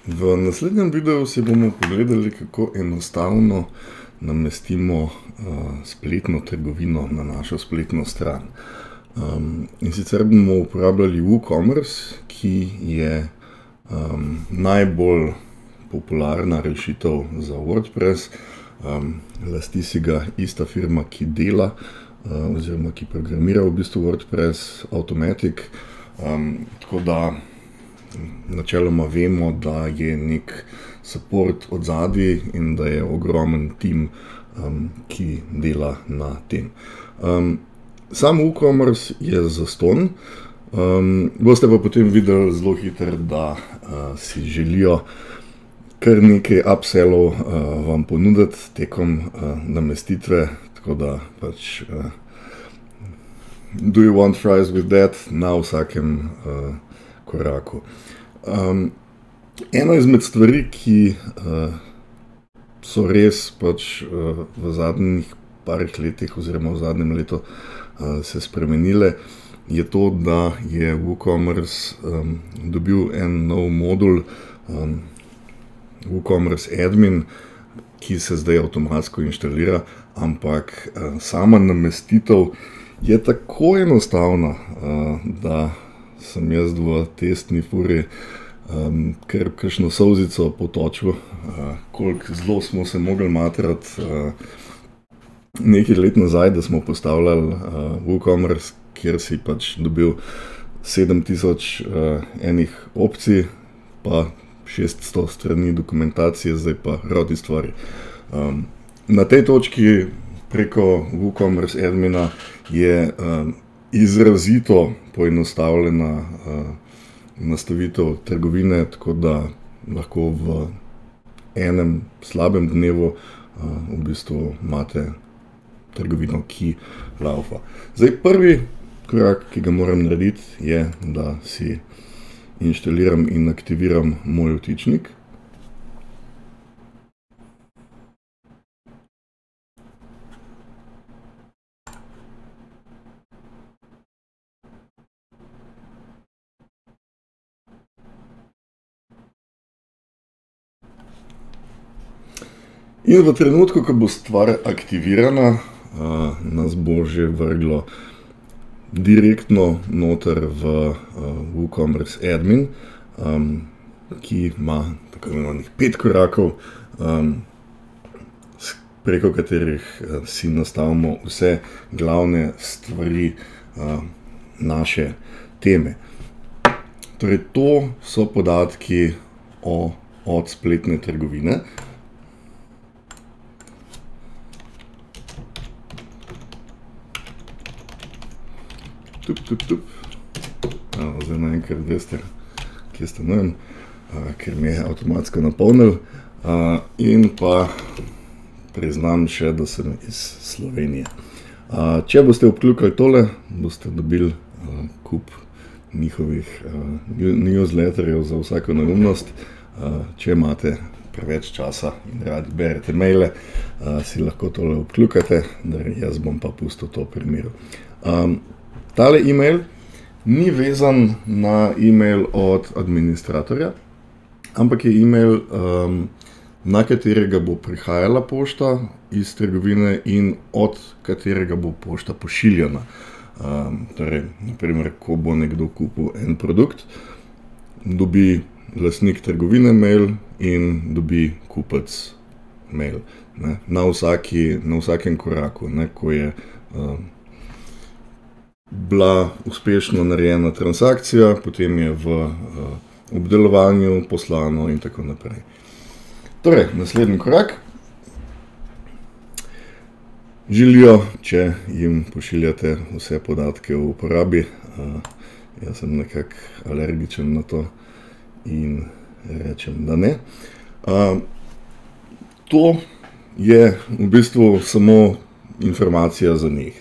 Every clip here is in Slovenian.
V naslednjem videu si bomo pogledali, kako enostavno namestimo spletno trgovino na našo spletno stran. In sicer bomo uporabljali WooCommerce, ki je najbolj popularna rešitev za WordPress. Lasti si ga ista firma, ki dela oziroma ki programira v bistvu WordPress, Automattic. Tako da načeloma vemo, da je nek support odzadaj in da je ogromen tim, ki dela na tem. Sam WooCommerce je zastonj. Boste pa potem videli zelo hitro, da si želijo kar nekaj upsellov vam ponuditi tekom namestitve, tako da pač do you want fries with that na vsakem koraku. Ena izmed stvari, ki so res pač v zadnjih parih letih oziroma v zadnjem letu se spremenile, je to, da je WooCommerce dobil en nov modul, WooCommerce Admin, ki se zdaj avtomatsko inštalira, ampak sama namestitev je tako enostavna, da sem jaz v testni furi kar kakšno solzico potočil, koliko zelo smo se mogli matrati nekaj let nazaj, da smo postavljali WooCommerce, kjer si pač dobil 7000 enih opcij, pa 600 strani dokumentacije, zdaj pa rodi stvari. Na tej točki preko WooCommerce Admina je izrazito poenostavljena nastavitev trgovine, tako da lahko v enem slabem dnevu v bistvu imate trgovino, ki laufa. Zdaj, prvi korak, ki ga moram narediti, je, da si inštaliram in aktiviram moj vtičnik. In v trenutku, ko bo stvar aktivirana, nas bo že vrglo direktno noter v WooCommerce Admin, ki ima tako imenovanih 5 korakov, preko katerih si nastavimo vse glavne stvari naše teme. Torej, to so podatki od spletne trgovine. Zdaj naenkrat veste, kje stanujem, ker mi je avtomatsko napolnil, in pa priznam še, da sem iz Slovenije. Če boste obkljukali tole, boste dobili kup njihovih newsletterjev za vsako neumnost. Če imate preveč časa in radi berete maile, si lahko tole obkljukate, jaz bom pa pustil to pri miru. Tale e-mail ni vezan na e-mail od administratorja, ampak je e-mail, na katerega bo prihajala pošta iz trgovine in od katerega bo pošta pošiljana. Torej, naprimer, ko bo nekdo kupil en produkt, dobi lastnik trgovine mail in dobi kupec mail. Na vsakem koraku, ko je bila uspešno narejena transakcija, potem je v obdelovanju, poslano in tako naprej. Torej, naslednji korak. Želijo, če jim pošiljate vse podatke o uporabi. Jaz sem nekako alergičen na to in rečem, da ne. To je v bistvu samo informacija za njih.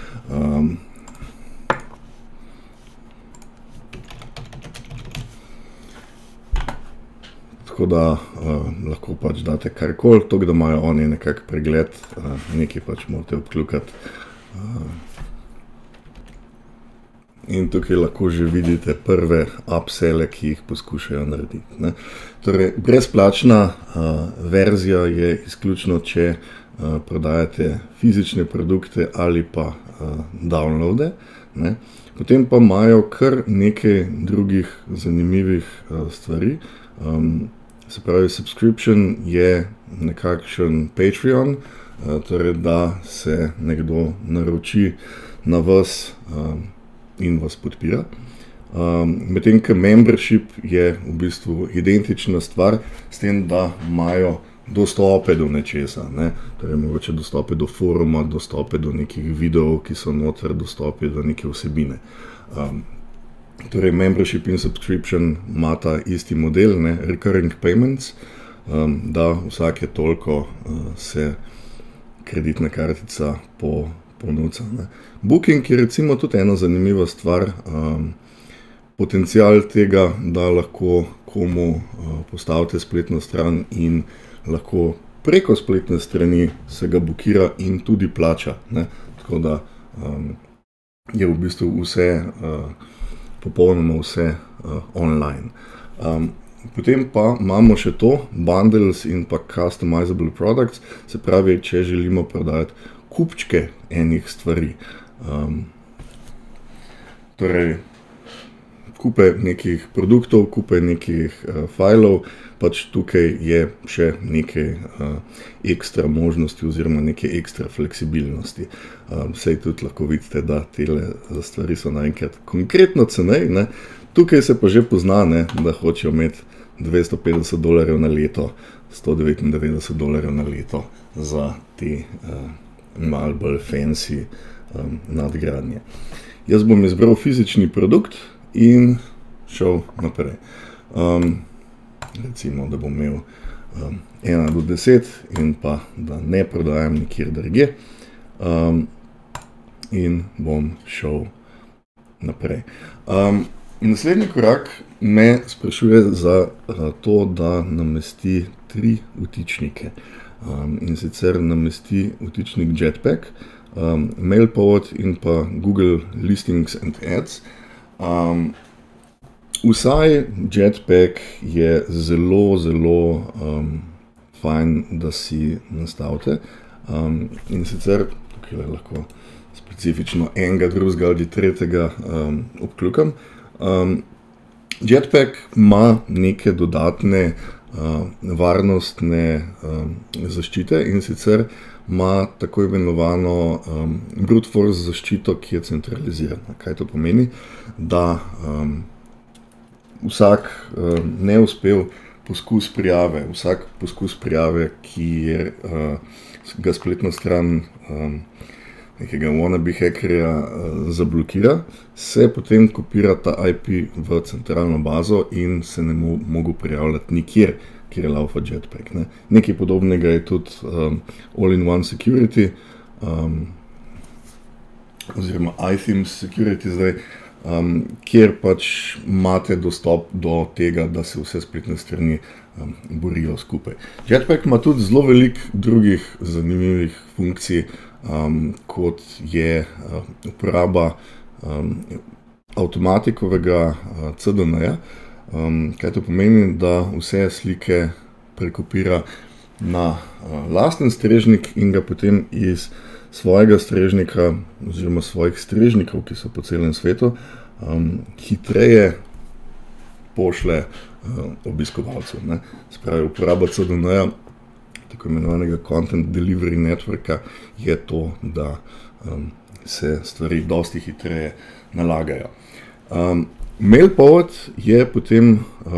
Tako da lahko pač date karkoli, to, da imajo oni nekak pregled, nekaj pač morate obkljukati. In tukaj lahko že vidite prve upselle, ki jih poskušajo narediti, ne. Torej, brezplačna verzija je izključno, če prodajate fizične produkte ali pa downloade, ne. Potem pa imajo kar nekaj drugih zanimivih stvari. Se pravi, subscription je nekakšen Patreon, torej da se nekdo naroči na vas in vas podpira. Medtem ko membership je v bistvu identična stvar, s tem, da imajo dostope do nečesa, ne. Torej, mogoče dostope do foruma, dostope do nekih videov, ki so noter, dostope do neke vsebine. Torej, membership in subscription imata isti model, ne, recurring payments, da vsake toliko se kreditna kartica ponuca, ne. Booking je recimo tudi ena zanimiva stvar, potencial tega, da lahko komu postavite spletno stran in lahko preko spletne strani se ga bookira in tudi plača, ne. Tako da je v bistvu vse, popolnoma vse online. Potem pa imamo še to, bundles in pa customizable products, se pravi, če želimo prodajati kupčke enih stvari. Torej, kupe nekih produktov, kupe nekih fajlov, pač tukaj je še nekaj ekstra možnosti oziroma nekaj ekstra fleksibilnosti. Saj tudi lahko vidite, da tele stvari so naenkrat konkretno cenej, ne. Tukaj se pa že pozna, ne, da hočejo imeti $250 na leto, $199 na leto za te malo bolj fancy nadgradnje. Jaz bom izbral fizični produkt in šel naprej. Recimo, da bom imel 1 do 10 in pa da ne prodajam nikjer drugje. In bom šel naprej. Naslednji korak me sprašuje za to, da namesti 3 vtičnike. In sicer namesti vtičnik Jetpack, MailPoet in pa Google Listings and Ads. Vsaj Jetpack je zelo, zelo fajn, da si nastavite. In sicer, tukaj lahko specifično enega, drugega ali tretjega obkljukam. Jetpack ima neke dodatne varnostne zaščite, in sicer ima tako imenovano brute force zaščito, ki je centralizirana. Kaj to pomeni? Da vsak neuspel poskus prijave, vsak poskus prijave, ki ga spletna stran nekega wannabe hackerja zablokira, se potem kopira ta IP v centralno bazo in se ne bo mogel prijavljati nikjer, kjer je laufa Jetpack, ne. Nekaj podobnega je tudi all-in-one security, oziroma iThemes security zdaj, kjer pač imate dostop do tega, da se vse spletne strani borijo skupaj. Jetpack ima tudi zelo veliko drugih zanimivih funkcij, kot je uporaba avtomatikovega CDN-ja. Kaj to pomeni? Da vse slike prekopira na lasten strežnik in ga potem iz svojega strežnika oziroma svojih strežnikov, ki so po celem svetu, hitreje pošlje obiskovalcev, ne. Se pravi, uporaba CDN-ja, tako imenovanega Content Delivery Networka, je to, da se stvari dosti hitreje nalagajo. MailPoet je potem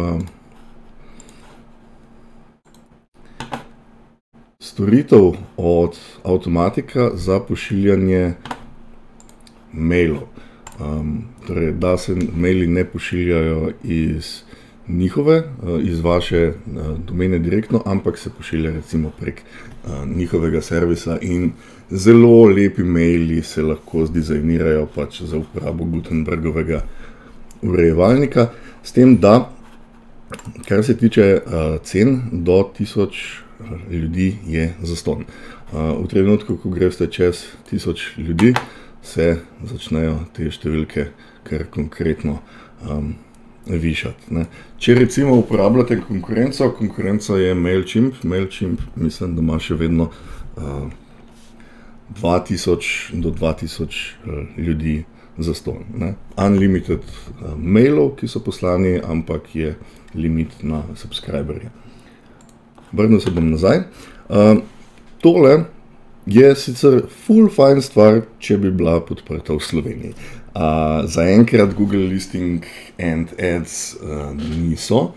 storitev od Automatika za pošiljanje mailov. Torej, da se maili ne pošiljajo iz njihove, iz vaše domene direktno, ampak se pošilja recimo prek njihovega servisa in zelo lepi maili se lahko zdizajnirajo pač za uporabo Gutenbergovega urejevalnika, s tem, da kar se tiče cen, do 1000 ljudi je zastonj. V trenutku, ko greste čez 1000 ljudi, se začnejo te številke kar konkretno višati, ne. Če recimo uporabljate konkurenco je MailChimp. MailChimp mislim, da ima še vedno 2000 do 2000 ljudi zastonj, ne. Unlimited mailov, ki so poslani, ampak je limit na subscriberje. Vrnil se bom nazaj. Tole je sicer ful fajn stvar, če bi bila podprta v Sloveniji. Zaenkrat Google Listing and Ads niso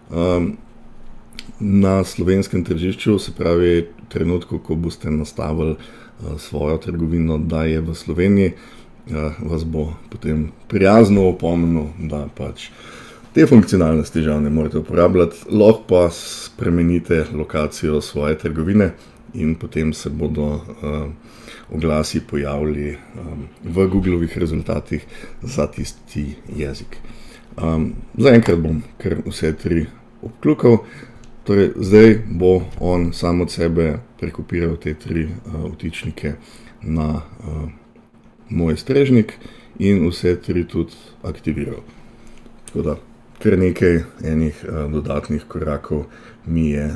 na slovenskem tržišču, se pravi v trenutku, ko boste nastavili svojo trgovino, da je v Sloveniji, vas bo potem prijazno opomnil, da pač te funkcionalnosti žal ne morete uporabljati, lahko pa spremenite lokacijo svoje trgovine in potem se bodo oglasi pojavili v Googlovih rezultatih za tisti jezik. Zaenkrat bom kar vse tri obkljukal, torej zdaj bo on sam od sebe prekopiral te tri vtičnike na moj strežnik in vse tri tudi aktiviral. Tako da kar nekaj enih dodatnih korakov mi je,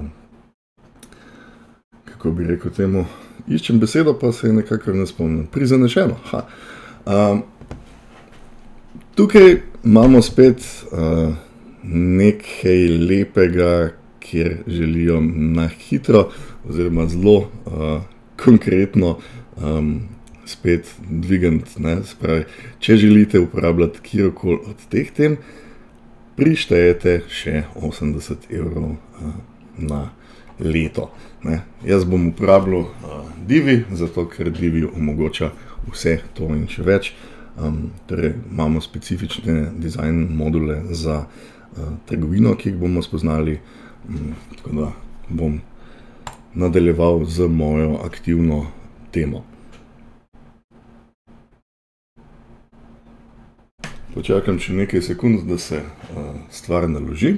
kako bi rekel temu, iščem besedo, pa se nekako ne spomnim, prizanešeno. Tukaj imamo spet nekaj lepega, kjer želijo na hitro oziroma zelo konkretno spet dvigant, ne, spravi, če želite uporabljati kjerkoli od teh tem, prištejete še 80 € na leto, ne. Jaz bom uporabljal Divi, zato ker Divi omogoča vse to in še več. Torej imamo specifične dizajn module za trgovino, ki jih bomo spoznali, tako da bom nadaljeval z mojo aktivno temo. Počakam še nekaj sekund, da se stvar naloži.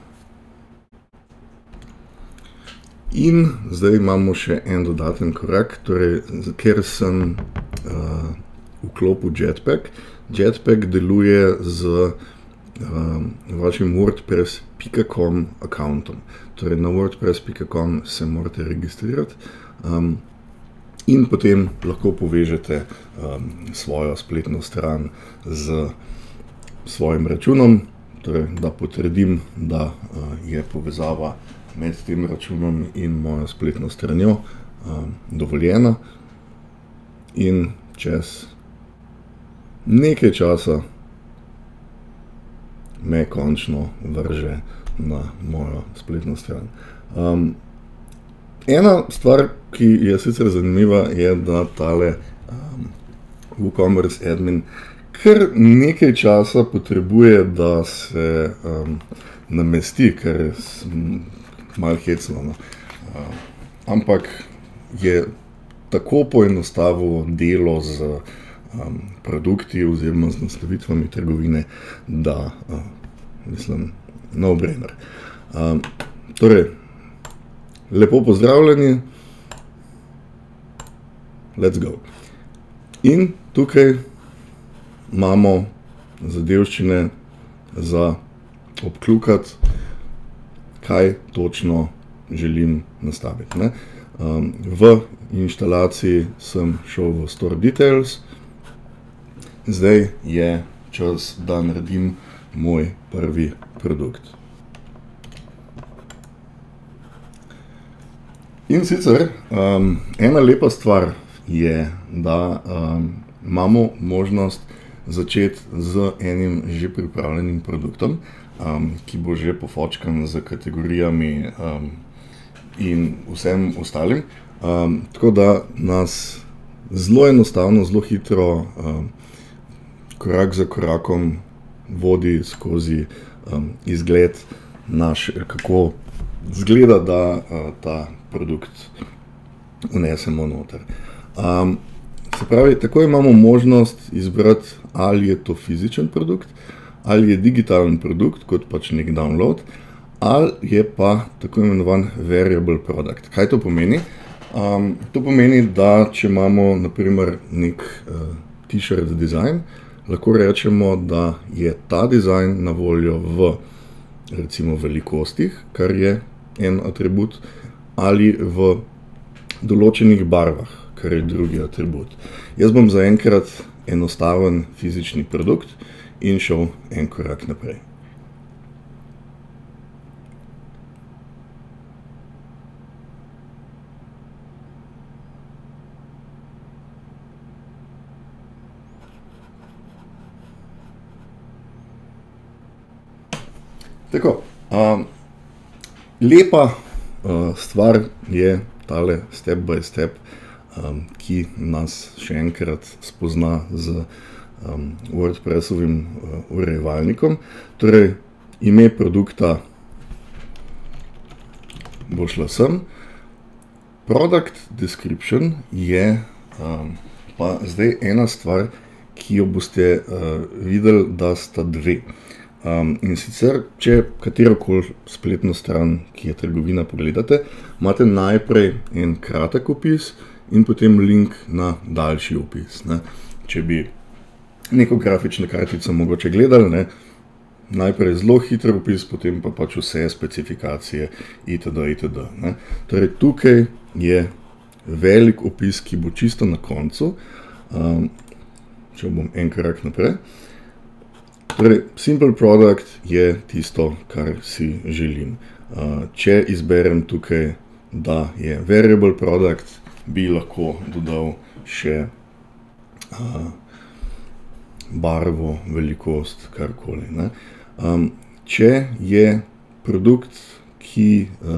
In zdaj imamo še en dodaten korak, torej, ker sem vklopil Jetpack. Jetpack deluje z vašim wordpress.com accountom. Torej, na wordpress.com se morate registrirati in potem lahko povežete svojo spletno stran z svojim računom, torej, da potrdim, da je povezava med tem računom in mojo spletno stranjo dovoljena in čez nekaj časa me končno vrže na mojo spletno stran. Ena stvar, ki je sicer zanimiva, je, da tale WooCommerce admin kar nekaj časa potrebuje, da se namesti, kar je malo hecno. Ampak je tako poenostavilo delo z produkti oziroma z nastavitvami trgovine, da mislim, no-brainer. Torej, lepo pozdravljeni, let's go. In tukaj imamo zadevščine za obkljukati, kaj točno želim nastaviti, ne. V inštalaciji sem šel v Store Details, zdaj je čas, da naredim moj prvi produkt. In sicer, ena lepa stvar je, da imamo možnost začeti z enim že pripravljenim produktom, ki bo že pofočkan z kategorijami in vsem ostalim. Tako da nas zelo enostavno, zelo hitro, korak za korakom vodi skozi izgled naš, kako izgleda, da ta produkt vnesemo noter. Se pravi, tako imamo možnost izbrati, ali je to fizičen produkt, ali je digitalen produkt, kot pač nek download, ali je pa tako imenovan variable product. Kaj to pomeni? To pomeni, da če imamo na primer nek t-shirt design, lahko rečemo, da je ta dizajn na voljo v recimo velikostih, kar je en atribut, ali v določenih barvah, kar je drugi atribut. Jaz bom zaenkrat enostaven fizični produkt in šel en korak naprej. Tako, lepa stvar je tale step by step, ki nas še enkrat spozna z WordPressovim urejevalnikom. Torej, ime produkta bo šla sem. Product description je pa zdaj ena stvar, ki jo boste videli, da sta dve. In sicer, če katerokoli spletno stran, ki je trgovina, pogledate, imate najprej en kratek opis in potem link na daljši opis. Če bi neko grafično kartico mogoče gledali, najprej zelo hiter opis, potem pa pač vse specifikacije itd. itd. Torej, tukaj je velik opis, ki bo čisto na koncu. Če bom en korak naprej. Torej, simple product je tisto, kar si želim. Če izberem tukaj, da je variable product, bi lahko dodal še barvo, velikost, karkoli. Če je produkt, ki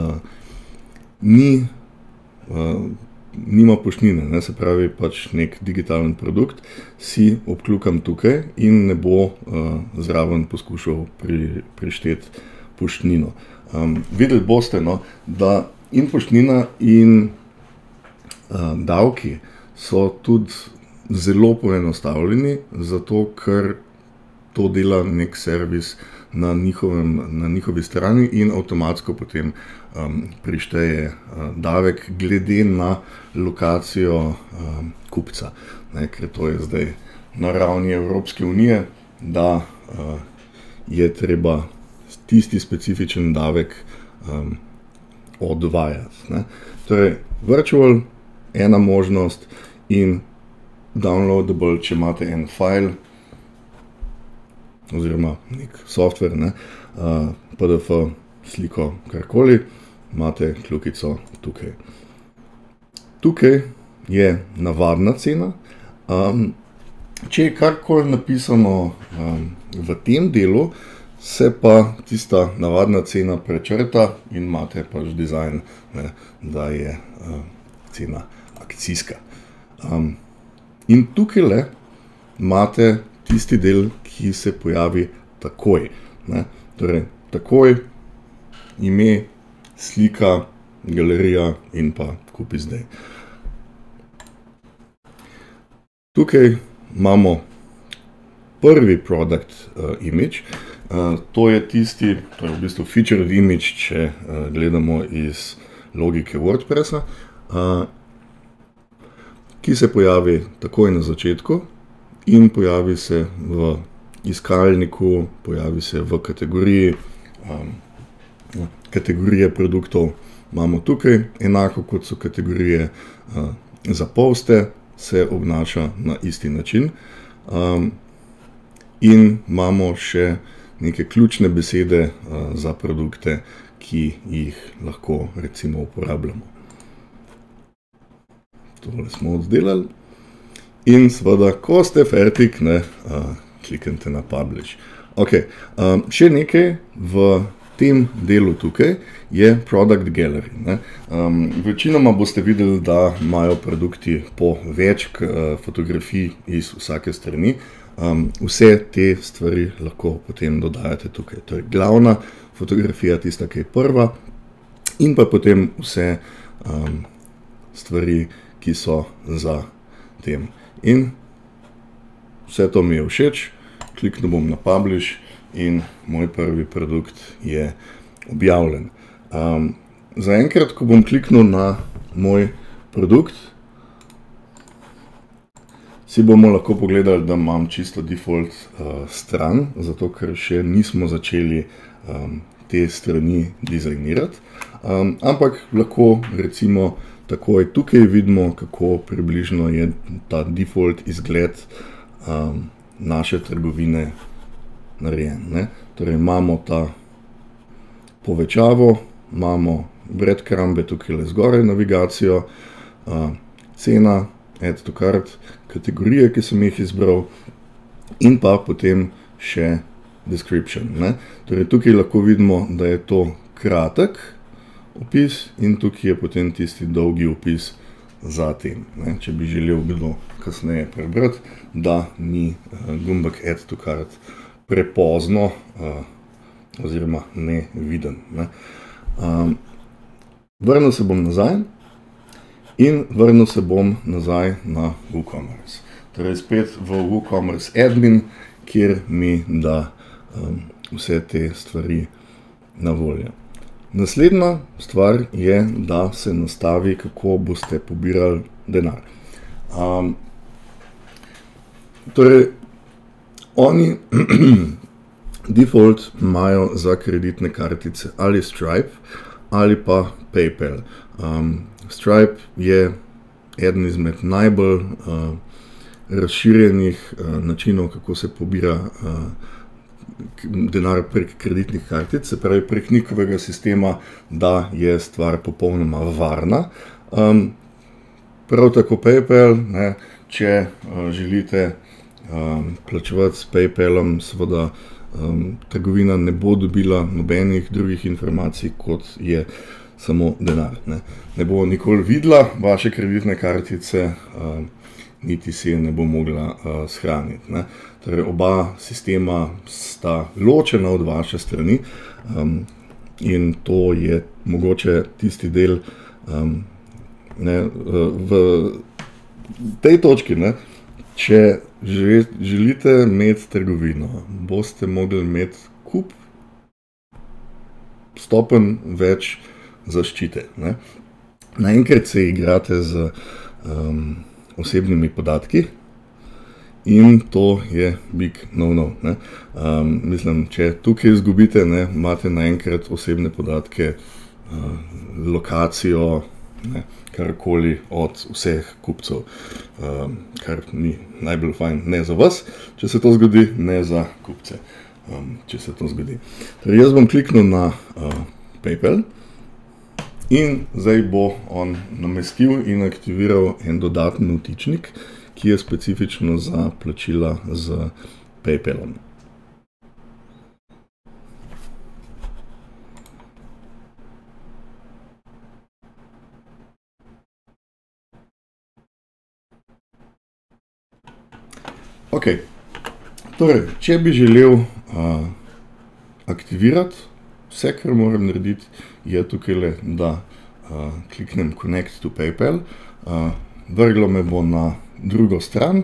nima poštnine, se pravi pač nek digitalen produkt, si obkljukam tukaj in ne bo zraven poskušal prišteti poštnino. Videli boste, da in poštnina in davki so tudi zelo poenostavljeni, zato ker to dela nek servis na njihovi strani in avtomatsko potem prišteje davek glede na lokacijo kupca. Ker to je zdaj na ravni Evropske unije, da je treba tisti specifičen davek odvajati. Torej, virtual, ena možnost in downloadable, če imate en file oziroma nek software, PDF, sliko, karkoli, imate kljukico tukaj. Tukaj je navadna cena. Če je karkoli napisano v tem delu, se pa tista navadna cena prečrta in imate pač dizajn, da je cena akcijska. In tukaj imate tisti del, ki se pojavi takoj. Torej, takoj ime, slika, galerija in pa kupi zdaj. Tukaj imamo prvi product image. To je tisti, to je v bistvu featured image, če gledamo iz logike WordPressa, ki se pojavi takoj na začetku in pojavi se v iskalniku, pojavi se v kategoriji. Kategorije produktov imamo tukaj, enako kot so kategorije za poste, se obnaša na isti način. In imamo še neke ključne besede za produkte, ki jih lahko recimo uporabljamo. Tole smo oddelali. In seveda, ko ste fertik, kliknite na Publish. Še nekaj v tem delu tukaj je Product Gallery. Večinoma boste videli, da imajo produkti po več fotografij iz vsake strani. Vse te stvari lahko potem dodajate tukaj. To je glavna fotografija, tista, ki je prva, in pa potem vse stvari, ki so za tem. In vse to mi je všeč, kliknil bom na Publish in moj prvi produkt je objavljen. Zaenkrat, ko bom kliknil na moj produkt, si bomo lahko pogledali, da imam čisto default stran, zato ker še nismo začeli te strani dizajnirati. Ampak lahko recimo takoj tukaj vidimo, kako približno je ta default izgled naše trgovine narejen, ne. Torej imamo ta povečavo, imamo breadcrumbe tukaj zgoraj navigacijo, cena, add to cart, kategorije, ki sem jih izbral in pa potem še description, ne. Torej tukaj lahko vidimo, da je to kratek opis in tukaj je potem tisti dolgi opis za tem, ne. Če bi želel kdo kasneje prebrati, da ni gumbek add to cart prepozno oziroma neviden, ne. Vrnil se bom nazaj in vrnil se bom nazaj na WooCommerce. Torej spet v WooCommerce admin, kjer mi da vse te stvari na voljo. Naslednja stvar je, da se nastavi, kako boste pobirali denar. Torej, oni default imajo za kreditne kartice ali Stripe ali pa PayPal. Stripe je eden izmed najbolj razširjenih načinov, kako se pobira denar prek kreditnih kartic, se pravi prek njihovega sistema, da je stvar popolnoma varna. Prav tako PayPal, ne, če želite plačevati s PayPalom, seveda trgovina ne bo dobila nobenih drugih informacij, kot je samo denar, ne. Ne bo nikoli videla vaše kreditne kartice, niti si je ne bo mogla shraniti, ne. Torej, oba sistema sta ločena od vaše strani in to je mogoče tisti del, ne, v tej točki, ne, če želite imeti trgovino, boste mogli imeti kup stopenj več zaščite, ne. Naenkrat se igrate z osebnimi podatki in to je big no-no, ne. Mislim, če tukaj izgubite, ne, imate naenkrat osebne podatke, lokacijo, ne, karkoli od vseh kupcev, kar ni najbolj fajn, ne za vas, če se to zgodi, ne za kupce, če se to zgodi. Torej, jaz bom kliknil na PayPal in zdaj bo on namestil in aktiviral en dodaten vtičnik, ki je specifično za plačila z PayPalom. Ok, torej, če bi želel aktivirati, vse, kar moram narediti, je tukaj, da kliknem Connect to PayPal, vrglo me bo na drugo stran,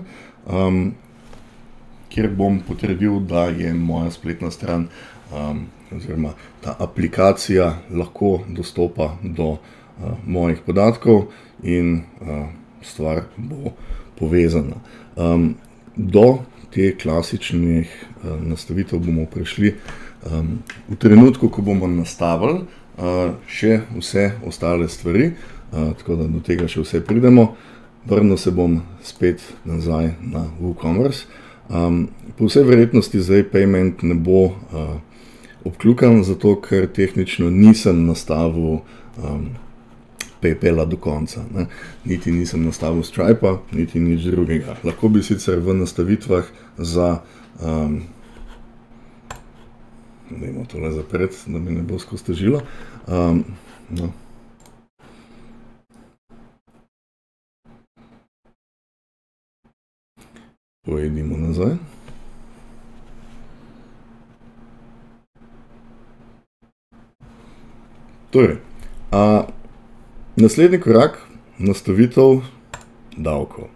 kjer bom potrdil, da je moja spletna stran oziroma ta aplikacija lahko dostopa do mojih podatkov in stvar bo povezana. Do te klasičnih nastavitev bomo prišli v trenutku, ko bomo nastavili še vse ostale stvari, tako da do tega še vse pridemo. Vrnil se bom spet nazaj na WooCommerce. Po vsej verjetnosti zdaj payment ne bo obkljukan, zato ker tehnično nisem nastavil PayPala do konca, ne. Niti nisem nastavil Stripa, niti nič drugega. Lahko bi sicer v nastavitvah za dajmo tole zapreti, da mi ne bo skozi težilo. No. Pojedimo nazaj. Torej, naslednji korak, nastavitev davkov.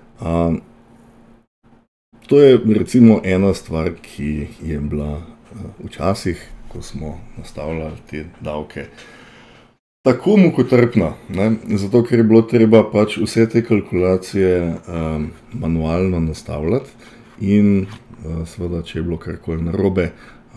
To je recimo ena stvar, ki je bila včasih, ko smo nastavljali te davke, tako mukotrpna, ne? Zato ker je bilo treba pač vse te kalkulacije manualno nastavljati in seveda, če je bilo karkoli narobe,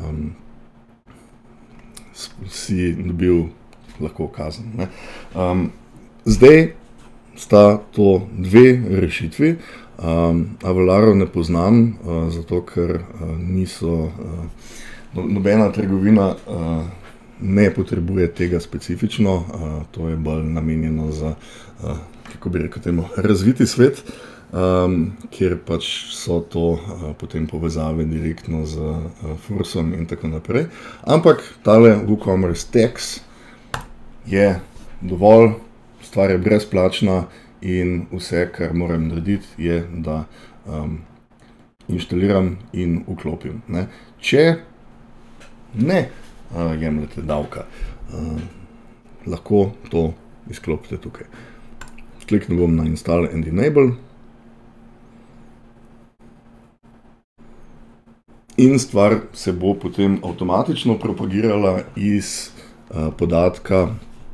si dobil lahko kazen, ne? Zdaj sta to dve rešitvi. Avalarov ne poznam, zato ker niso, nobena trgovina ne potrebuje tega specifično, to je bolj namenjeno za, kako bi rekel temu, razviti svet, kjer pač so to potem povezave direktno z Fursom in tako naprej. Ampak tale WooCommerce Tax je dovolj, stvar je brezplačna in vse, kar moram narediti, je, da inštaliram in vklopim, ne. Če ne jemljete davka, lahko to izklopite tukaj. Kliknil bom na Install and Enable. In stvar se bo potem avtomatično propagirala iz podatka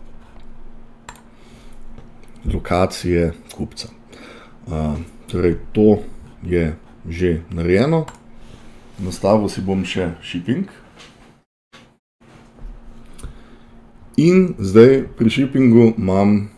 lokacije kupca. Torej, to je že narejeno. Nastavil si bom še shipping. In zdaj pri shippingu imam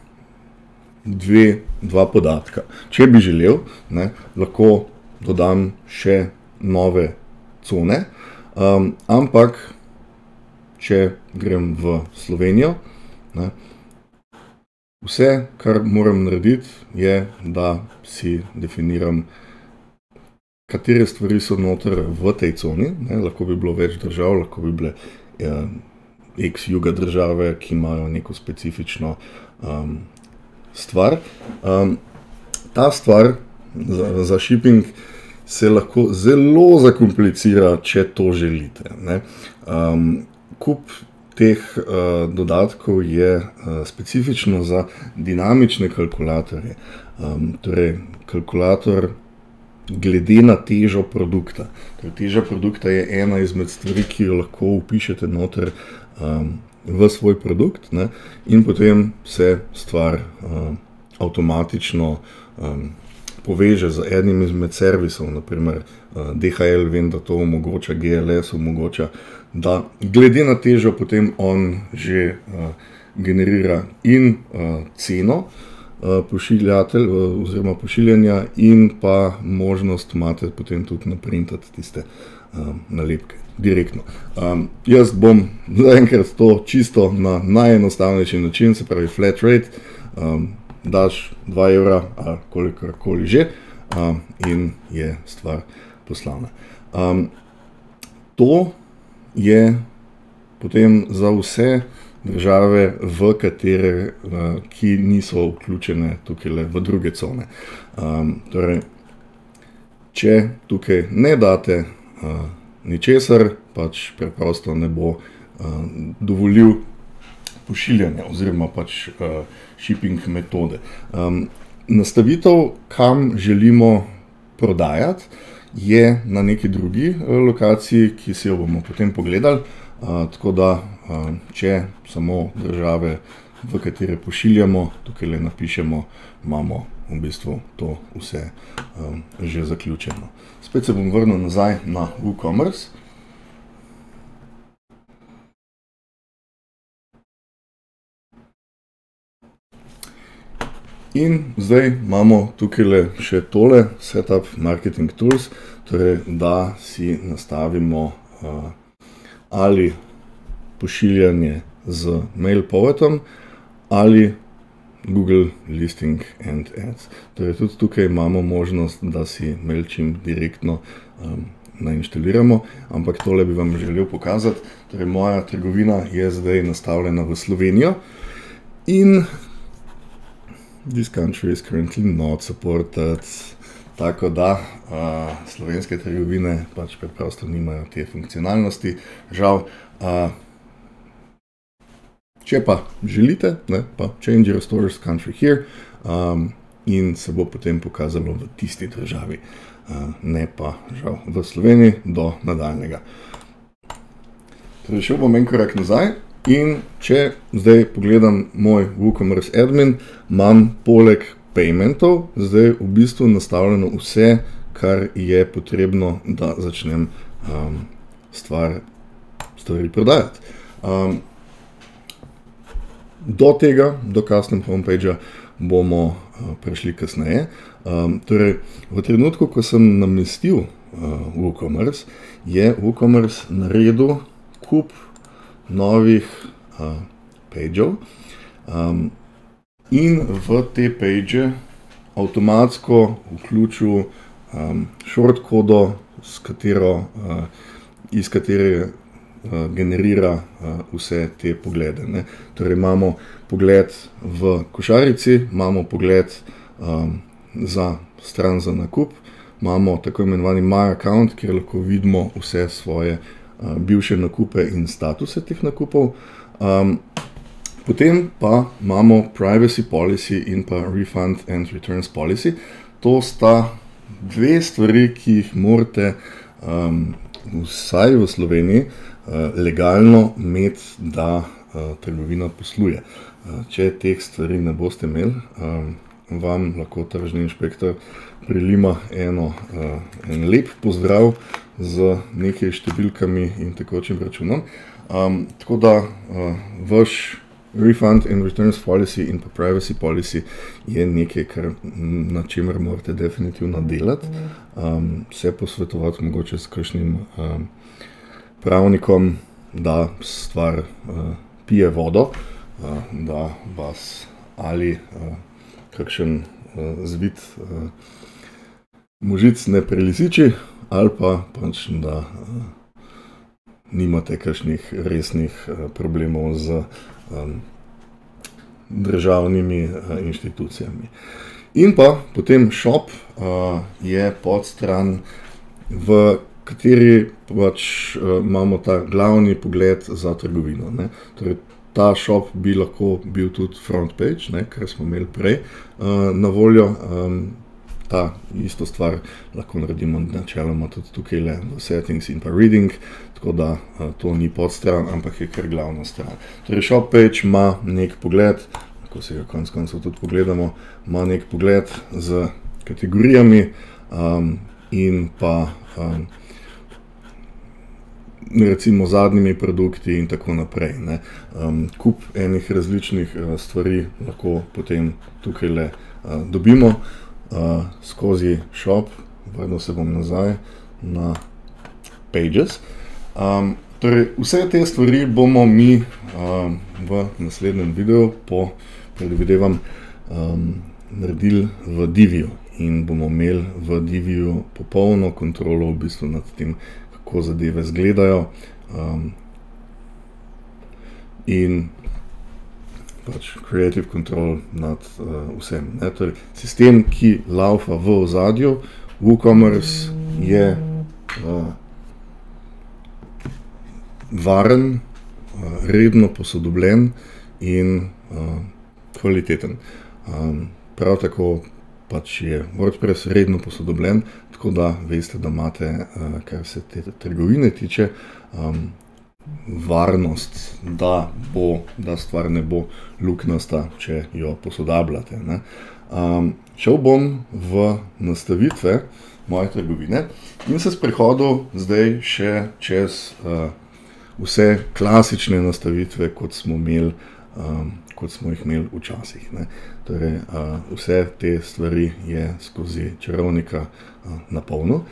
dva podatka. Če bi želel, ne, lahko dodam še nove cone, ampak če grem v Slovenijo, ne, vse, kar moram narediti, je, da si definiram, katere stvari so noter v tej coni, ne, lahko bi bilo več držav, lahko bi bile ex-juga države, ki imajo neko specifično stvar. Ta stvar za shipping se lahko zelo zakomplicira, če to želite, ne. Kup teh dodatkov je specifično za dinamične kalkulatorje. Torej, kalkulator glede na težo produkta. Torej, teža produkta je ena izmed stvari, ki jo lahko vpišete noter v svoj produkt, ne, in potem se stvar avtomatično poveže z enim izmed servisov, naprimer DHL, vem, da to omogoča, GLS omogoča, da glede na težo potem on že generira in ceno pošiljatelj oziroma pošiljanja in pa možnost imate potem tudi naprintati tiste nalepke direktno. Jaz bom zaenkrat to čisto na najenostavnejši način, se pravi flat rate, daš 2 evra ali kolikorkoli že in je stvar poslana. To je potem za vse države, v katere, ki niso vključene tukaj v druge cone. Torej, če tukaj ne date ničesar, pač preprosto ne bo dovolil pošiljanja oziroma pač shipping metode. Nastavitev, kam želimo prodajati, je na neki drugi lokaciji, ki si jo bomo potem pogledali. Tako da, če samo države, v katere pošiljamo, tukaj le napišemo, imamo v bistvu to vse že zaključeno. Spet se bom vrnil nazaj na WooCommerce. In zdaj imamo tukaj še tole, Setup Marketing Tools, torej da si nastavimo ali pošiljanje z MailPoetom ali Google Listing and Ads. Torej tudi tukaj imamo možnost, da si MailChimp direktno nainštaliramo, ampak tole bi vam želel pokazati. Torej moja trgovina je zdaj nastavljena v Slovenijo in this country is currently not supported. Tako da slovenske trgovine pač preprosto nimajo te funkcionalnosti, žal. Če pa želite, ne, pa change your stores country here in se bo potem pokazalo v tisti državi, ne pa žal v Sloveniji do nadaljnega. Torej šel bom en korak nazaj In če zdaj pogledam moj WooCommerce admin, imam poleg paymentov zdaj v bistvu nastavljeno vse, kar je potrebno, da začnem stvari prodajati. Do tega, do custom homepage-a bomo prešli kasneje. Torej, v trenutku, ko sem namestil WooCommerce, je WooCommerce naredil kup novih pageov in v te page avtomatsko vključil shortkodo, iz katere generira vse te poglede. Torej, imamo pogled v košarici, imamo pogled za stran za nakup, imamo tako imenovani My Account, kjer lahko vidimo vse svoje bivše nakupe in statuse teh nakupov. Potem pa imamo Privacy Policy in pa Refund and Returns Policy. To sta dve stvari, ki jih morate vsaj v Sloveniji legalno imeti, da trgovina posluje. Če teh stvari ne boste imeli, vam lahko tržni inšpektor prilima en lep pozdrav z nekaj številkami in tekočim računom. Tako da vaš Refund and Returns Policy in pa Privacy Policy je nekaj, na čemer morate definitivno delati. Se posvetovati mogoče s kakšnim pravnikom, da stvar pije vodo, da vas ali kakšen zvit možic ne prelisiči, ali pa pač, da nimate kakšnih resnih problemov z državnimi inštitucijami. In pa potem shop je podstran, v kateri pač imamo ta glavni pogled za trgovino. Torej, ta shop bi lahko bil tudi front page, kar smo imeli prej na voljo. Ta isto stvar lahko naredimo načeloma tudi tukaj v settings in pa reading, tako da to ni podstran, ampak je kar glavna stran. Torej, shop page ima nek pogled, ko si ga konec koncev tudi pogledamo, ima nek pogled z kategorijami in pa recimo zadnjimi produkti in tako naprej. Kup enih različnih stvari lahko potem tukaj dobimo skozi shop. Vrnil se bom nazaj na pages. Torej, vse te stvari bomo mi v naslednjem videu predvidevam naredili v Diviju in bomo imeli v Diviju popolno kontrolo v bistvu nad tem, kako zadeve izgledajo in pač creative control nad vsem. Torej, sistem, ki laufa v ozadju, WooCommerce je varen, redno posodobljen in kvaliteten. Prav tako pač je WordPress redno posodobljen, tako da veste, da imate, kar se te trgovine tiče, varnost, da stvar ne bo luknasta, če jo posodabljate. Šel bom v nastavitve moje trgovine in se sprehodil zdaj še čez vse klasične nastavitve, kot smo jih imeli včasih. Torej, vse te stvari je skozi čarovnika na polno.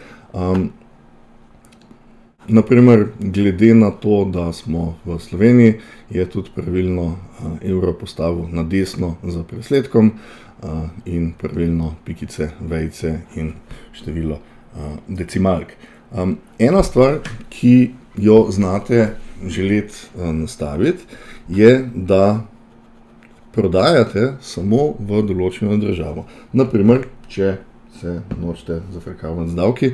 Naprimer, glede na to, da smo v Sloveniji, je tudi pravilno evro postavil na desno za presledkom in pravilno pikice, vejice in število decimalk. Ena stvar, ki jo znate želeti nastaviti, je, da prodajate samo v določeno državo. Naprimer, če se nočete zafrkavati z davki,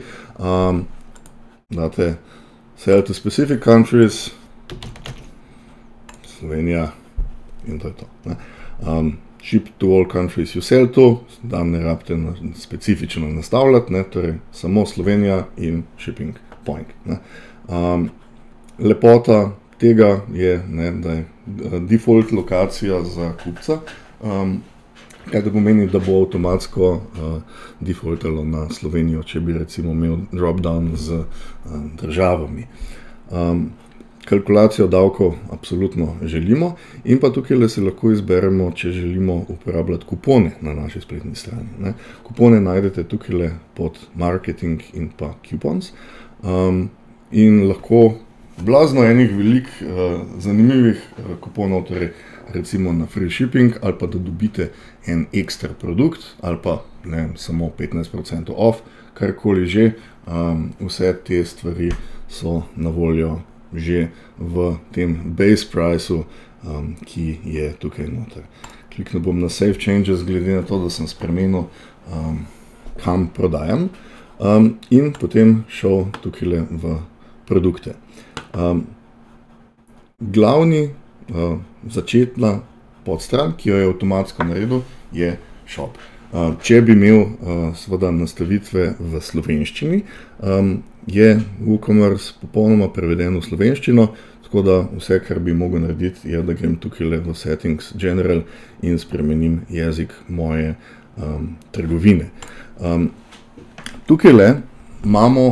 date sell to specific countries, Slovenija, in to je to. Ship to all countries you sell to, da ne rabite specifično nastavljati, torej samo Slovenija in shipping point. Lepota tega je, da je default lokacija za kupca, kaj to pomeni, da bo avtomatsko defaultalo na Slovenijo, če bi recimo imel drop-down z državami. Kalkulacijo davkov absolutno želimo in pa tukaj se lahko izberemo, če želimo uporabljati kupone na naši spletni strani. Ne. Kupone najdete tukaj pod marketing in pa coupons in lahko blazno enih velik zanimivih kuponov, torej recimo na free shipping ali pa da dobite en ekstra produkt ali pa samo 15% off, karkoli že, vse te stvari so na voljo že v tem base priceu, ki je tukaj noter. Kliknil bom na Save Changes, glede na to, da sem spremenil, kam prodajam, in potem šel tukaj v produkte. Glavni začetna podstran, ki jo je avtomatsko naredil, je shop. Če bi imel seveda nastavitve v slovenščini, je WooCommerce popolnoma preveden v slovenščino, tako da vse, kar bi mogel narediti, je, da grem tukaj v Settings General in spremenim jezik moje trgovine. Tukaj imamo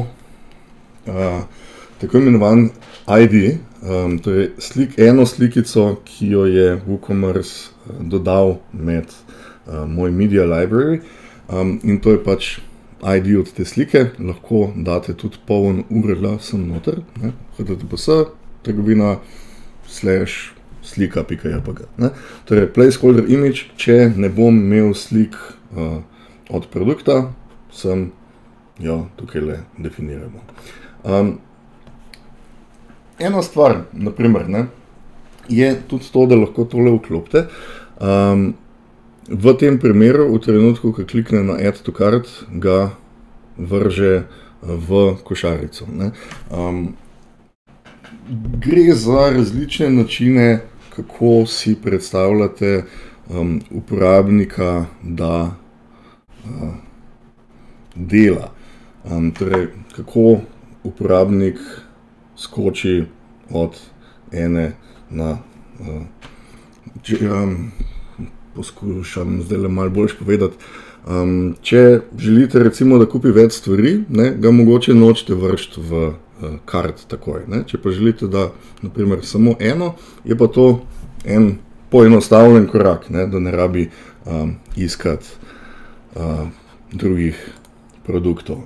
tako imenovan ID, torej eno slikico, ki jo je WooCommerce dodal med moj media library, in to je pač ID od te slike. Lahko date tudi poln URL sem noter, https trgovina /slika.jpg. Torej placeholder image, če ne bom imel slik od produkta, sem jo tukaj definiramo. Ena stvar, naprimer, je tudi to, da lahko tole vklopite. V tem primeru, v trenutku, ko klikne na Add to Cart, ga vrže v košarico. Gre za različne načine, kako si predstavljate uporabnika, da dela. Torej, kako uporabnik skoči od ene na poskušam zdaj malo boljše povedati. Če želite recimo, da kupi več stvari, ga mogoče nočete vršiti v kart takoj. Če pa želite, da naprimer samo eno, je pa to en poenostavljen korak, da ne rabi iskati drugih produktov.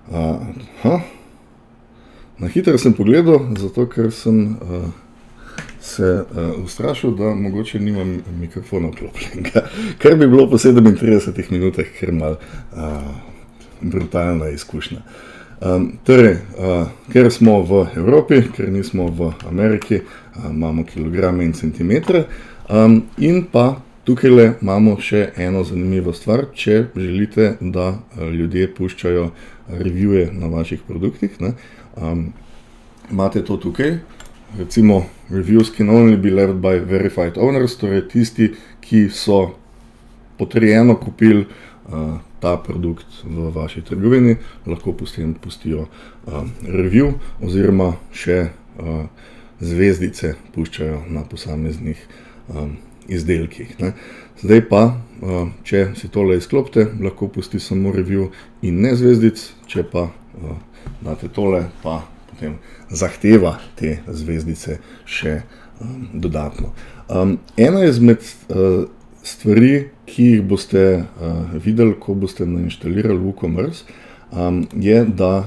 Na hitro sem pogledal, zato ker sem se ustrašil, da mogoče nimam mikrofona vklopljenega, kar bi bilo po 37 minutah kar malo brutalna izkušnja. Torej, ker smo v Evropi, ker nismo v Ameriki, imamo kilograme in centimetre, in pa tukaj imamo še eno zanimivo stvar, če želite, da ljudje puščajo reviewje na vaših produktih, imate to tukaj. Recimo, reviews can only be left by verified owners, torej tisti, ki so potrjeno kupili ta produkt v vaši trgovini, lahko pustijo review oziroma še zvezdice puščajo na posameznih izdelkih. Zdaj pa, če si tole izklopite, lahko pusti samo review in ne zvezdic, če pa date tole, pa potem zahteva te zvezdice še dodatno. Ena izmed stvari, ki jih boste videli, ko boste nainštalirali WooCommerce, je, da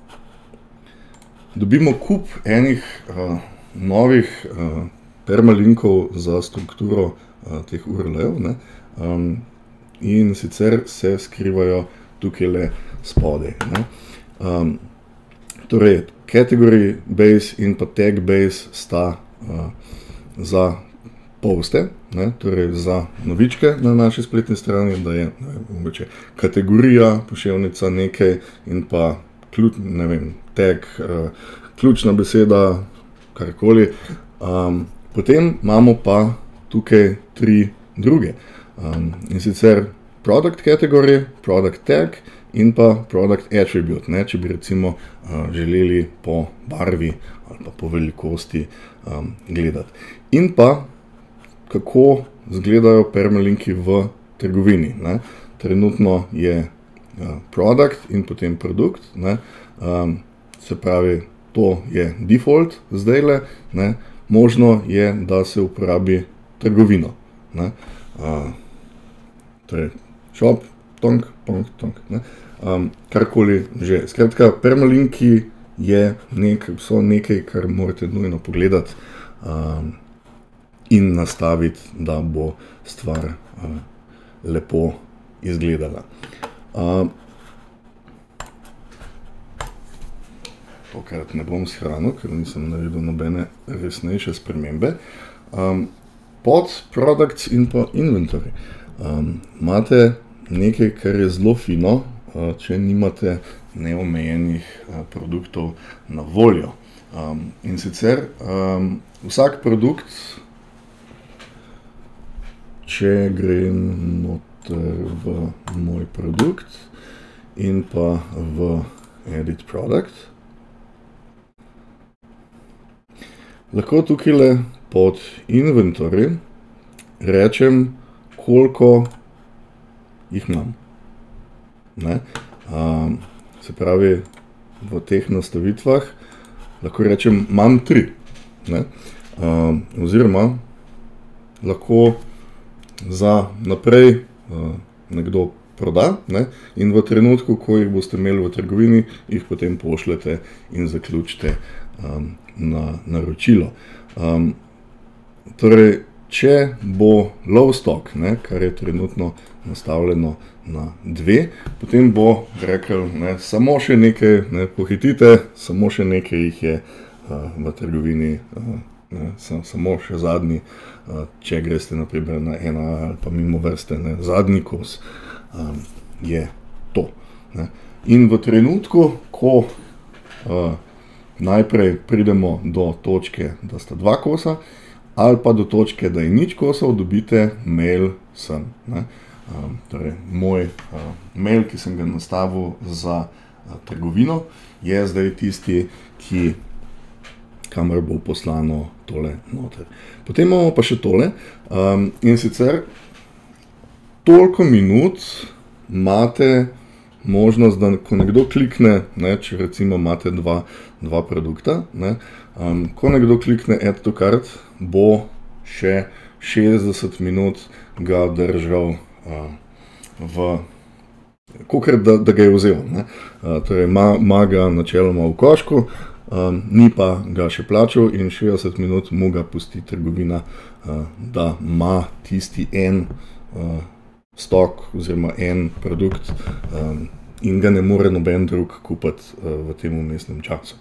dobimo kup enih novih permalinkov za strukturo teh URL-ev, in sicer se skrivajo tukaj spodaj. Torej, category base in pa tag base sta za poste, torej za novičke na naši spletni strani, da je mogoče kategorija, poševnica nekaj in pa tag, ključna beseda, karkoli. Potem imamo pa tukaj tri druge, in sicer product category, product tag in pa product attribute, če bi recimo želeli po barvi ali pa po velikosti gledati. In pa, kako izgledajo permalinki v trgovini, ne. Trenutno je product in potem produkt, ne. Se pravi, to je default zdajle, ne. Možno je, da se uporabi trgovino, ne. Torej, shop, tonk, ne. Karkoli že. Skratka, permalinki so nekaj, kar morate nujno pogledati in nastaviti, da bo stvar lepo izgledala. Tokrat ne bom shranil, ker nisem naredil nobene resnejše spremembe. Pod products in pa inventory imate nekaj, kar je zelo fino, če nimate neomejenih produktov na voljo. In sicer vsak produkt, če grem noter v moj produkt in pa v edit product, lahko tukaj pod inventory rečem, koliko jih imam. Ne? Se pravi, v teh nastavitvah lahko rečem, imam 3. Ne? Oziroma, lahko za naprej nekdo proda, ne? In v trenutku, ko jih boste imeli v trgovini, jih potem pošljete in zaključite na naročilo. Torej, če bo low stock, ne, kar je trenutno nastavljeno na 2, potem bo rekel, ne, samo še nekaj, ne, pohitite, samo še nekaj jih je v trgovini, ne, samo še zadnji, če greste naprimer na ena ali pa mimo vrste, ne, zadnji kos je to. Ne. In v trenutku, ko najprej pridemo do točke, da sta 2 kosa, ali pa do točke, da je 0 kosov, dobite mail sem. Ne. Torej, moj mail, ki sem ga nastavil za trgovino, je zdaj tisti, kamor bo poslano tole noter. Potem imamo pa še tole, in sicer toliko minut imate možnost, da ko nekdo klikne, ne, če recimo imate dva produkta, ne, ko nekdo klikne add to cart, bo še 60 minut ga držal kakor da ga je vzel, ne. Torej, ima ga načeloma v košku, ni pa ga še plačal in 60 minut mu ga pusti trgovina, da ima tisti en stok oziroma en produkt in ga ne more noben drug kupiti v tem vmesnem času.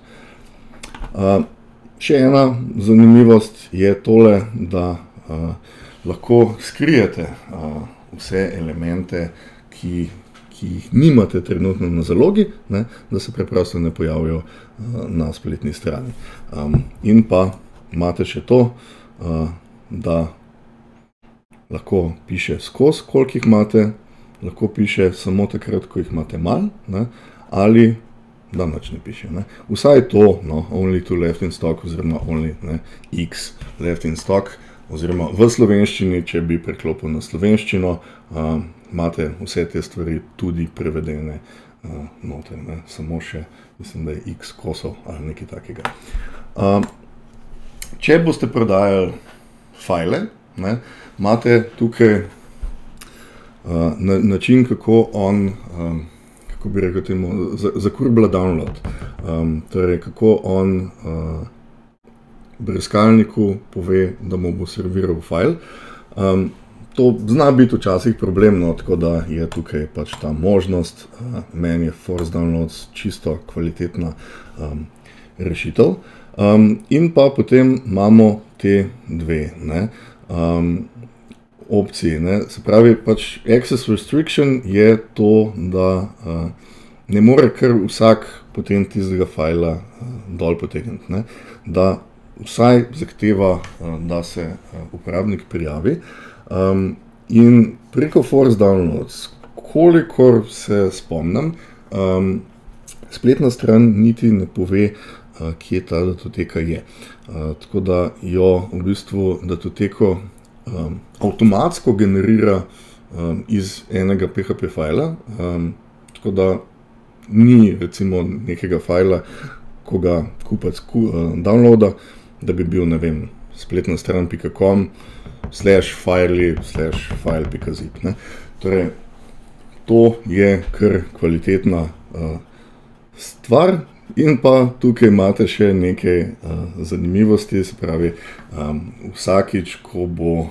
Še ena zanimivost je tole, da lahko skrijete vse elemente, ki jih nimate trenutno na zalogi, ne, da se preprosto ne pojavijo na spletni strani. In pa imate še to, da lahko piše skozi, koliko jih imate, lahko piše samo takrat, ko jih imate malo, ne, ali da nič ne piše. Ne. Vsaj to, no, only 2 left in stock oziroma only, ne, x left in stock, oziroma v slovenščini, če bi preklopil na slovenščino, imate vse te stvari tudi prevedene noter, ne. Samo še, mislim, da je x kosov ali nekaj takega. Če boste prodajali file, ne, imate tukaj način, kako on, kako bi rekel temu, zakurbla download. Torej, kako on brskalniku pove, da mu bo serviral file. To zna biti včasih problemno, tako da je tukaj pač ta možnost. Meni je force downloads čisto kvalitetna rešitev. In pa potem imamo te dve, ne, opcije, ne. Se pravi, pač access restriction je to, da ne more kar vsak potem tistega fajla dol potegniti, ne. Da vsaj zahteva, da se uporabnik prijavi. In preko force downloads, kolikor se spomnim, spletna stran niti ne pove, kje ta datoteka je. Tako da jo v bistvu datoteko avtomatsko generira iz enega PHP fajla, tako da ni recimo nekega fajla, ko ga kupac downloada, da bi bil, ne vem, spletna stran.com/file.zip. Torej, to je kar kvalitetna stvar. In pa tukaj imate še nekaj zanimivosti, se pravi, vsakič, ko bo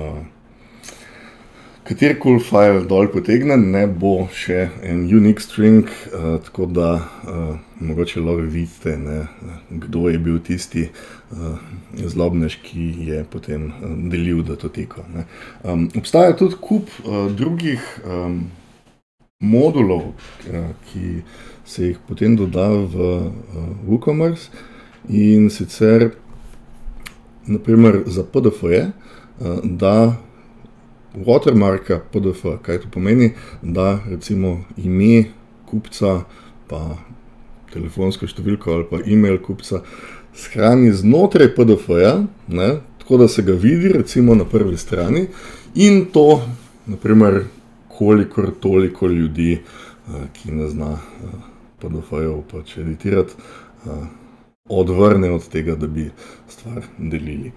katerikoli file dol potegnen, ne bo še en unique string, tako da mogoče lahko vidite, kdo je bil tisti zlobnež, ki je potem delil datoteko. Obstaja tudi kup drugih modulov, ki se jih potem doda v WooCommerce, in sicer naprimer za PDF-je, da watermarka PDF, kaj to pomeni, da recimo ime kupca, pa telefonsko številko ali pa e-mail kupca shrani znotraj PDF-ja, tako da se ga vidi recimo na prvi strani, in to naprimer kolikor toliko ljudi, ki ne zna PDF-jev pač editirati, odvrne od tega, da bi stvar delili.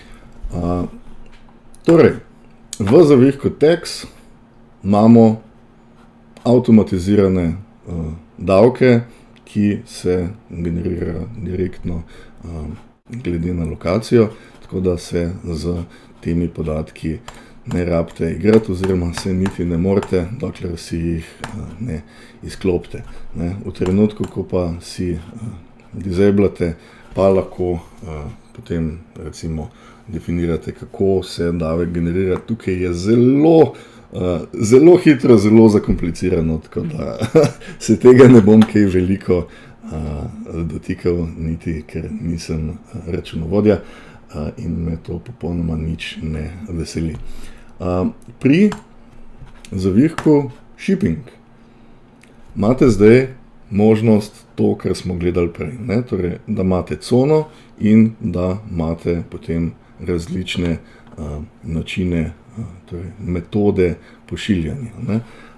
Torej, v zavihku tags imamo avtomatizirane davke, ki se generirajo direktno glede na lokacijo, tako da se z temi podatki ne rabite igrati, oziroma se niti ne morete, dokler si jih ne izklopite. V trenutku, ko pa si disablate, pa lahko potem recimo definirate, kako se davek generira. Tukaj je zelo hitro, zelo zakomplicirano, tako da se tega ne bom kaj veliko dotikal, niti ker nisem računovodja in me to popolnoma nič ne veseli. Pri zavihku shipping imate zdaj možnost to, kar smo gledali prej, torej, da imate cono in da imate potem različne načine, torej metode pošiljanja.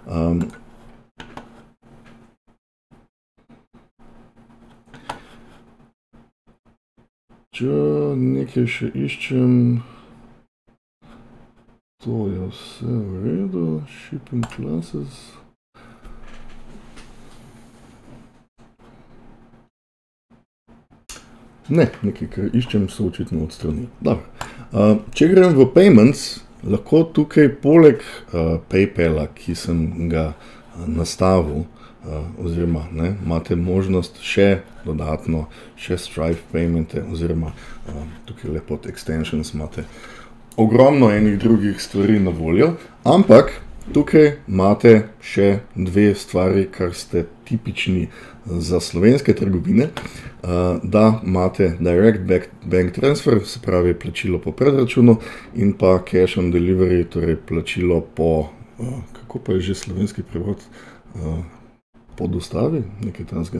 Če nekaj še iščem, to je vse v redu, shipping classes. Ne, nekaj, kar iščem, so očitno odstrani. Če grem v payments, lahko tukaj poleg PayPala, ki sem ga nastavil, oziroma imate možnost še dodatno, še Stripe paymente, oziroma tukaj lepo pod extensions imate ogromno enih drugih stvari na voljo, ampak tukaj imate še dve stvari, kar ste tipični za slovenske trgovine, da imate direct bank transfer, se pravi plačilo po predračunu, in pa cash on delivery, torej plačilo po, kako pa je že slovenski prevod, po dostavi, nekaj takega.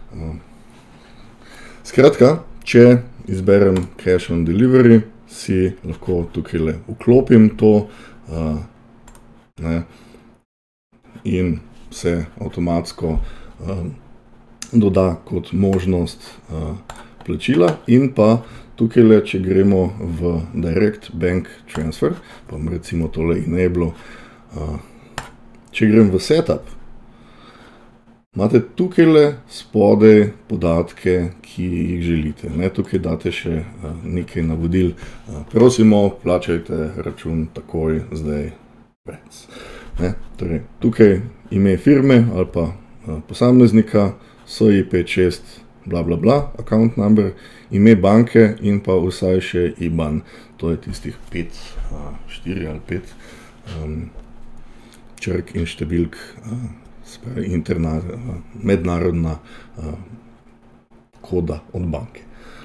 Skratka, če izberem cash on delivery, si lahko tukaj vklopim to in se avtomatsko doda kot možnost plačila. In pa tukaj, če gremo v direct bank transfer, pa bom recimo tole enable, če grem v setup, imate tukaj spodaj podatke, ki jih želite. Tukaj date še nekaj navodil. Prosimo, plačajte račun takoj, zdaj, pec. Torej, tukaj ime firme ali pa posameznika, SI56, bla bla bla, account number, ime banke in pa vsaj še IBAN. To je tistih 4 ali 5 črk in številk, mednarodna koda od banke.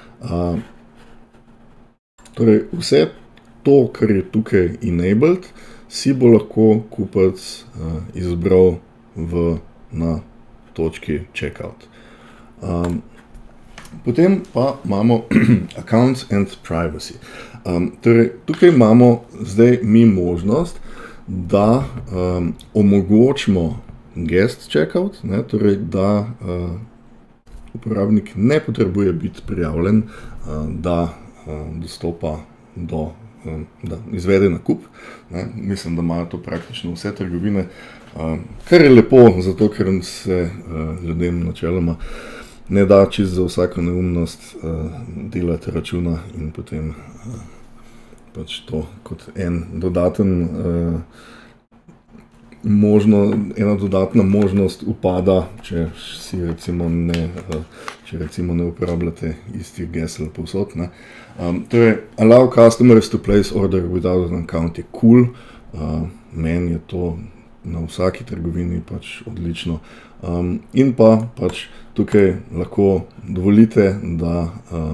Torej, vse to, kar je tukaj enabled, si bo lahko kupac izbral na točki checkout. Potem pa imamo Accounts and Privacy. Torej, tukaj imamo zdaj mi možnost, da omogočimo guest checkout, ne, torej, da uporabnik ne potrebuje biti prijavljen, da dostopa do, da izvede nakup. Ne. Mislim, da imajo to praktično vse trgovine, kar je lepo, zato ker se ljudem načeloma ne da čisto za vsako neumnost delati računa in potem pač to kot ena dodatna možnost upada, če recimo ne uporabljate istih gesel povsod. Torej, allow customers to place order without an account je cool. Meni je to na vsaki trgovini pač odlično. In pa pač tukaj lahko dovolite, da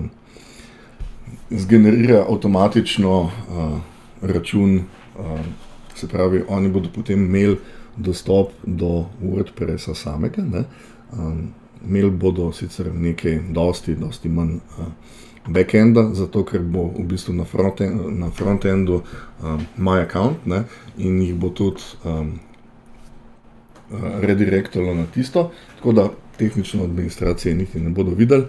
zgenerira avtomatično račun, se pravi, oni bodo potem imeli dostop do WordPressa samega, ne. Imeli bodo sicer nekaj dosti manj backenda, zato ker bo v bistvu na frontendu my account, ne, in jih bo tudi redirectalo na tisto, tako da tehnično administracije niti ne bodo videli.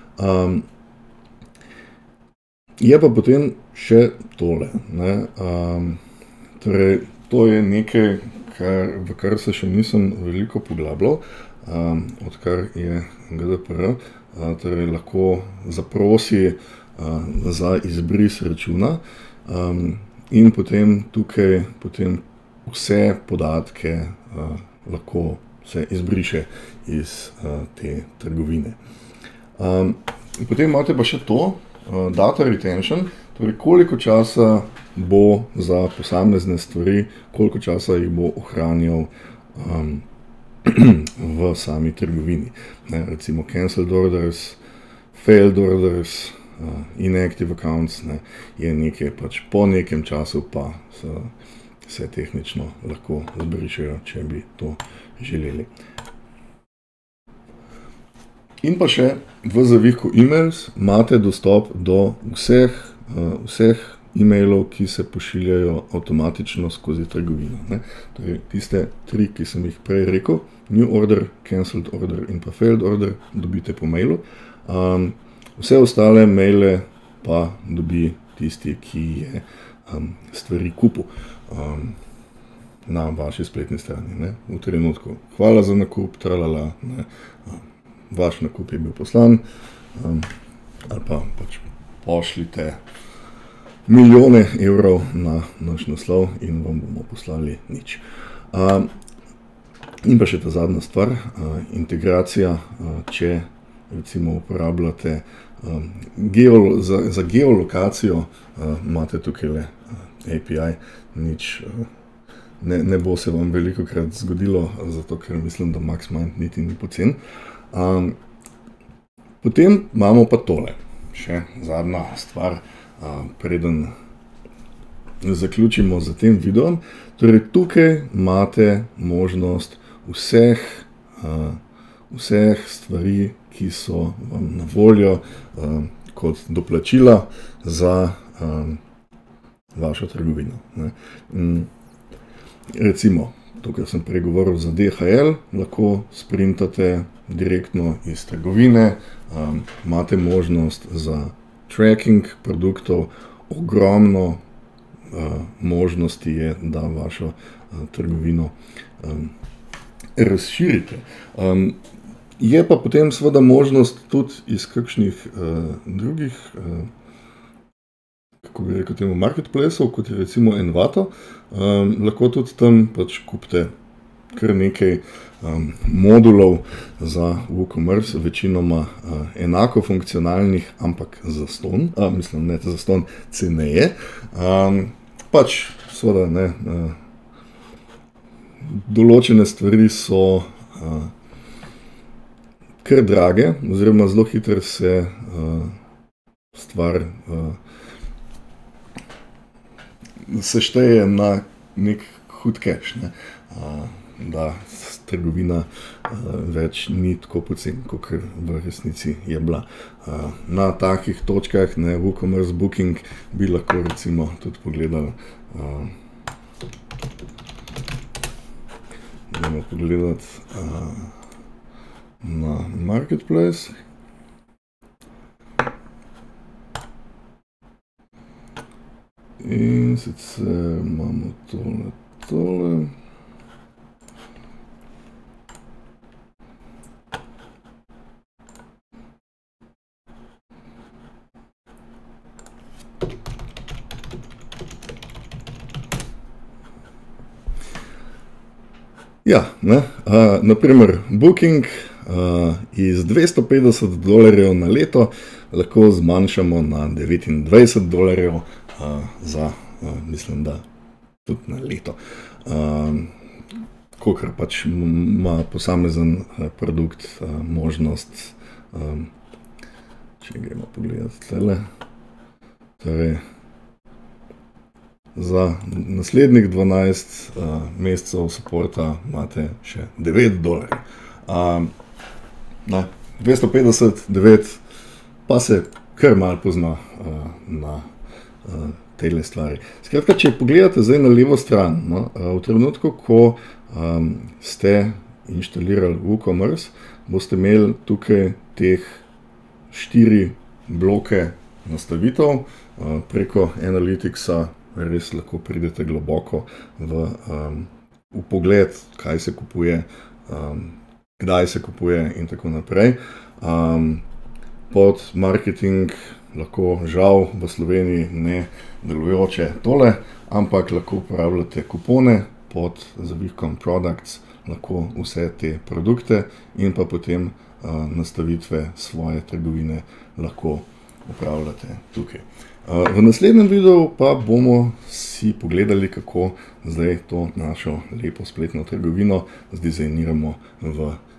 Je pa potem še tole, ne. Torej, to je nekaj, v kar se še nisem veliko poglabljal, odkar je GDPR, torej lahko zaprosi za izbris računa in potem tukaj vse podatke lahko se izbriše iz te trgovine. Potem imate pa še to, data retention, torej koliko časa bo za posamezne stvari, koliko časa jih bo ohranjal v sami trgovini. Recimo cancelled orders, failed orders, inactive accounts, je nekaj pač po nekem času pa se tehnično lahko zbrišejo, če bi to želeli. In pa še v zavihku emails imate dostop do vseh e-mailov, ki se pošiljajo avtomatično skozi trgovino. Torej, tiste 3, ki sem jih prej rekel, new order, cancelled order in pa failed order, dobite po mailu. Vse ostale maile pa dobi tisti, ki je stvari kupil na vaši spletni strani, v trenutku. Hvala za nakup, tralala, vaš nakup je bil poslan, ali pa pač pošljite milijone evrov na naš naslov in vam bomo poslali nič. In pa še ta zadnja stvar, integracija, če recimo uporabljate za geolokacijo, imate tukaj API, nič, ne bo se vam velikokrat zgodilo, zato ker mislim, da MaxMind niti ni pocen. Potem imamo pa tole, še zadnja stvar, preden zaključimo z tem videom. Torej, tukaj imate možnost vseh stvari, ki so vam na voljo kot doplačila za vašo trgovino. Recimo, to, kar sem prej govoril za DHL, lahko sprintate direktno iz trgovine, imate možnost za tracking produktov, ogromno možnosti je, da vašo trgovino razširite. Je pa potem seveda možnost tudi iz kakšnih drugih, kako bi rekel temu, marketplaceov, kot je recimo Envato, lahko tudi tam pač kupite kar nekaj modulov za WooCommerce, večinoma enako funkcionalnih, ampak zastonj, mislim, ne zastonj, ceneje. Pač, seveda, ne, določene stvari so kar drage, oziroma zelo hitro se stvar sešteje na nek hud cash, ne. da trgovina več ni tako poceni, kot v resnici je bila. Na takih točkah, ne, WooCommerce Booking, bi lahko recimo tudi pogledali, idemo pogledati na Marketplace. In sicer imamo tole. Ja, ne, naprimer Booking iz $250 na leto lahko zmanjšamo na $29 za, mislim, da tudi na leto. Kolikor pač ima posamezen produkt možnost, če gremo pogledati tole, torej za naslednjih 12 mesecev supporta imate še $9. 250, 9, pa se kar malo pozna na tele stvari. Skratka, če pogledate zdaj na levo stran, no, v trenutku, ko ste inštalirali WooCommerce, boste imeli tukaj teh 4 bloke nastavitev. Preko Analyticsa res lahko pridete globoko v pogled, kaj se kupuje, kdaj se kupuje in tako naprej. Pod marketing lahko žal v Sloveniji ne delujoče tole, ampak lahko uporabljate kupone pod zavihkom Products, lahko vse te produkte in pa potem nastavitve svoje trgovine lahko upravljate tukaj. V naslednjem videu pa bomo si pogledali, kako zdaj to našo lepo spletno trgovino zdizajniramo v